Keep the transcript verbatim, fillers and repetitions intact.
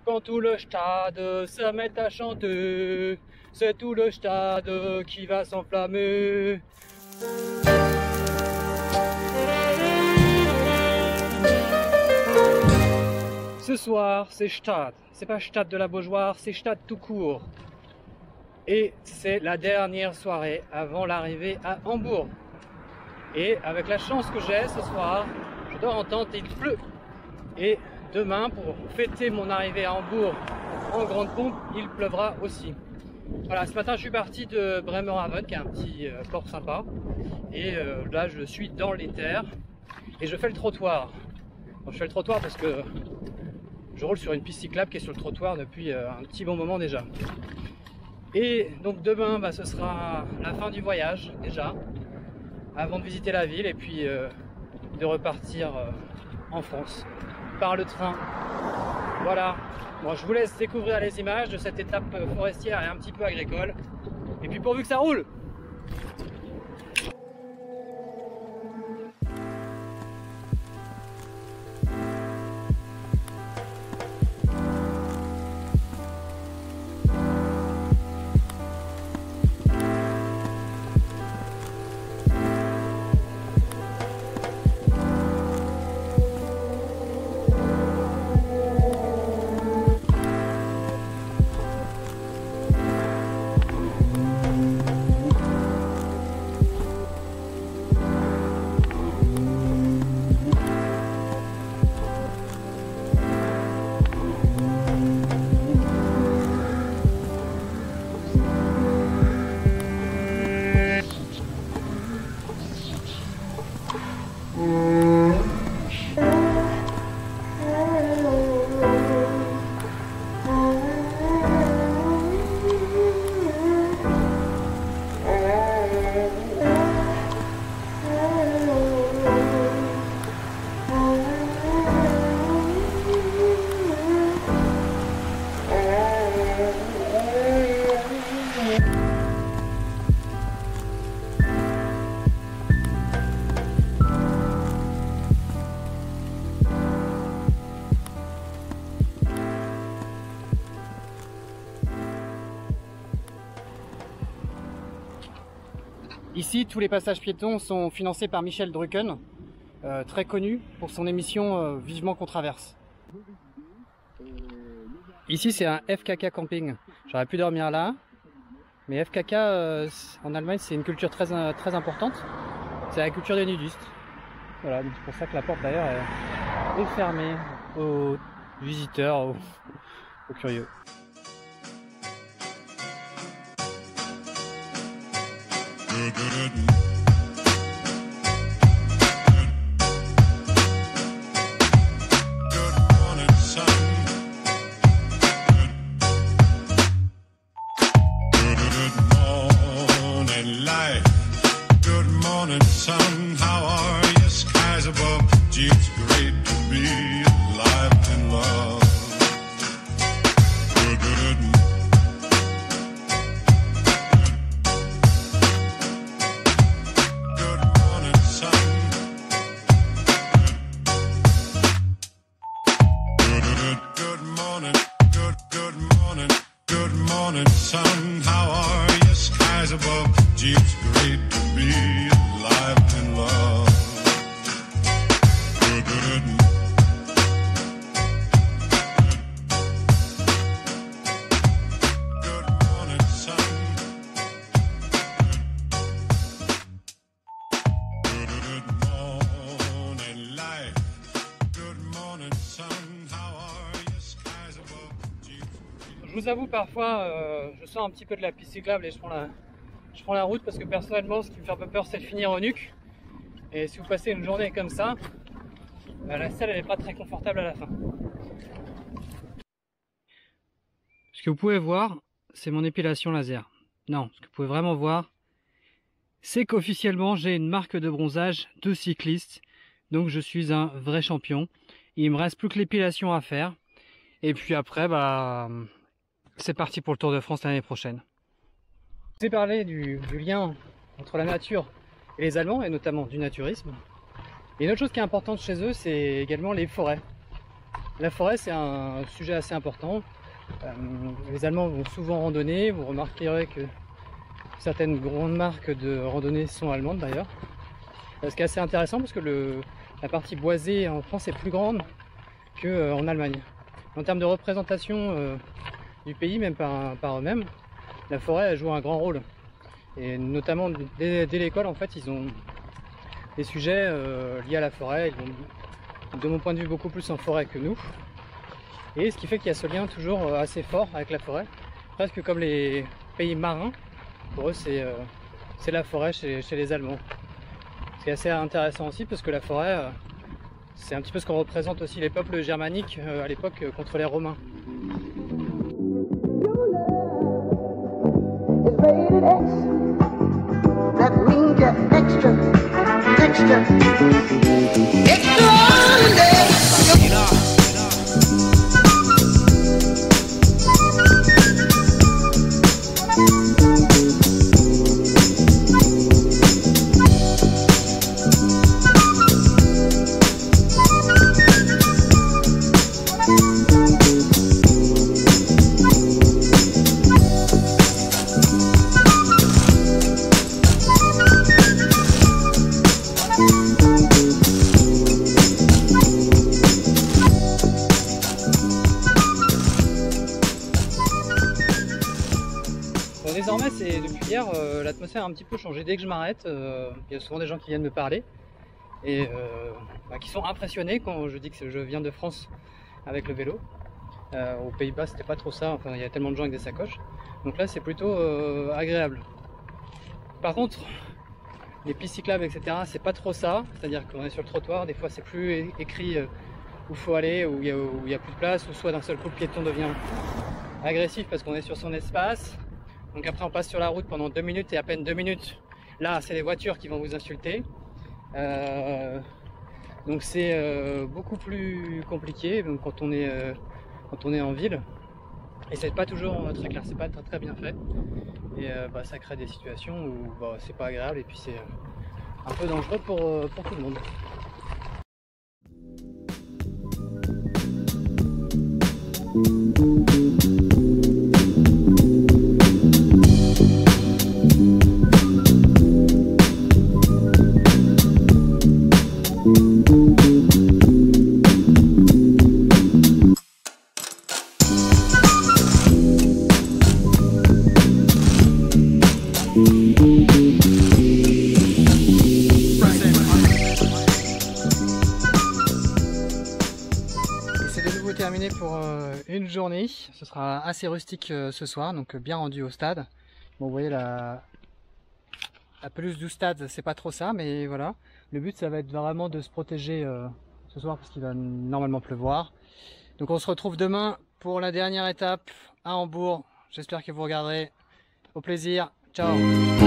Quand tout le stade se met à chanter, c'est tout le stade qui va s'enflammer. Ce soir, c'est Stade. C'est pas Stade de la Beaujoire, c'est Stade tout court. Et c'est la dernière soirée avant l'arrivée à Hambourg. Et avec la chance que j'ai ce soir, je dors en tente et il pleut. Et demain, pour fêter mon arrivée à Hambourg en grande pompe, il pleuvra aussi. Voilà, ce matin je suis parti de Bremerhaven, qui est un petit euh, port sympa. Et euh, là je suis dans les terres et je fais le trottoir. Bon, je fais le trottoir parce que je roule sur une piste cyclable qui est sur le trottoir depuis euh, un petit bon moment déjà. Et donc demain, bah, ce sera la fin du voyage déjà, avant de visiter la ville et puis euh, de repartir euh, en France par le train. Voilà, bon, je vous laisse découvrir les images de cette étape forestière et un petit peu agricole. Et puis pourvu que ça roule! Ici, tous les passages piétons sont financés par Michel Drucken, euh, très connu pour son émission euh, Vivement qu'on traverse. Ici, c'est un F K K camping. J'aurais pu dormir là, mais F K K euh, en Allemagne, c'est une culture très, très importante. C'est la culture des nudistes. Voilà, c'est pour ça que la porte d'ailleurs est, est fermée aux visiteurs, aux, aux curieux. Je vous avoue, parfois euh, je sors un petit peu de la piste cyclable et je prends la, je prends la route parce que personnellement ce qui me fait un peu peur c'est de finir en nuque. Et si vous passez une journée comme ça, bah, la selle elle n'est pas très confortable à la fin. Ce que vous pouvez voir, c'est mon épilation laser. Non, ce que vous pouvez vraiment voir, c'est qu'officiellement j'ai une marque de bronzage de cycliste. Donc je suis un vrai champion. Il me reste plus que l'épilation à faire. Et puis après, bah... c'est parti pour le Tour de France l'année prochaine. Je vous ai parlé du, du lien entre la nature et les Allemands, et notamment du naturisme. Et une autre chose qui est importante chez eux, c'est également les forêts. La forêt, c'est un sujet assez important. Euh, les Allemands vont souvent randonner. Vous remarquerez que certaines grandes marques de randonnée sont allemandes d'ailleurs. Ce qui est assez intéressant parce que le, la partie boisée en France est plus grande qu'en Allemagne. En termes de représentation euh, du pays, même par, par eux-mêmes, la forêt elle joue un grand rôle. Et notamment dès, dès l'école, en fait, ils ont des sujets euh, liés à la forêt. Ils vont, de mon point de vue, beaucoup plus en forêt que nous. Et ce qui fait qu'il y a ce lien toujours assez fort avec la forêt, presque comme les pays marins. Pour eux, c'est euh, la forêt chez, chez les Allemands. C'est assez intéressant aussi parce que la forêt, euh, c'est un petit peu ce qu'on représente aussi les peuples germaniques euh, à l'époque euh, contre les Romains. Bon, désormais, c'est depuis hier, euh, l'atmosphère a un petit peu changé. Dès que je m'arrête, euh, il y a souvent des gens qui viennent me parler et euh, bah, qui sont impressionnés quand je dis que je viens de France avec le vélo. Euh, aux Pays-Bas, c'était pas trop ça. Enfin, il y a tellement de gens avec des sacoches. Donc là, c'est plutôt euh, agréable. Par contre, les pistes cyclables, et cetera, c'est pas trop ça. C'est-à-dire qu'on est sur le trottoir. Des fois, c'est plus écrit euh, où il faut aller, où il n'y a, a plus de place, ou soit d'un seul coup, le piéton devient agressif parce qu'on est sur son espace. Donc après on passe sur la route pendant deux minutes et à peine deux minutes, là c'est les voitures qui vont vous insulter. Euh, donc c'est euh, beaucoup plus compliqué donc, quand, on est, euh, quand on est en ville. Et c'est pas toujours très clair, c'est pas très, très bien fait. Et euh, bah, ça crée des situations où bah, c'est pas agréable et puis c'est un peu dangereux pour, pour tout le monde. Terminé pour euh, une journée. Ce sera assez rustique euh, ce soir, donc euh, bien rendu au stade. Bon, vous voyez la, la pelouse du stade, c'est pas trop ça, mais voilà. Le but, ça va être vraiment de se protéger euh, ce soir parce qu'il va normalement pleuvoir. Donc on se retrouve demain pour la dernière étape à Hambourg. J'espère que vous regarderez. Au plaisir. Ciao.